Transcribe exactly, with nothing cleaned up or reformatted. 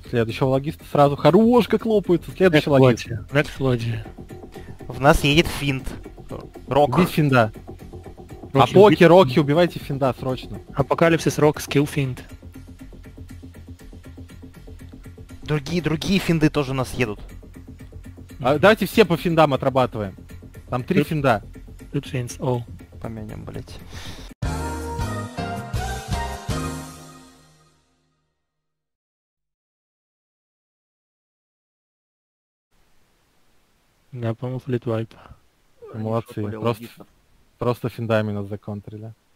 Следующего логиста сразу. Хорош, как лопаются. Следующий логист. Next Lodi. В нас едет финт. Рок. Убить финда. Рокки, Апоки, убить. Рокки, убивайте финда срочно. Апокалипсис, Рок, Скилл, Финт. Другие, другие финды тоже у нас едут. А, давайте все по финдам отрабатываем. Там три Тут- финда. Тут Финтс, all. Помянем, блять. Да, по-моему, флит вайп. Молодцы. Более Просто, логично. просто финдами нас законтрили.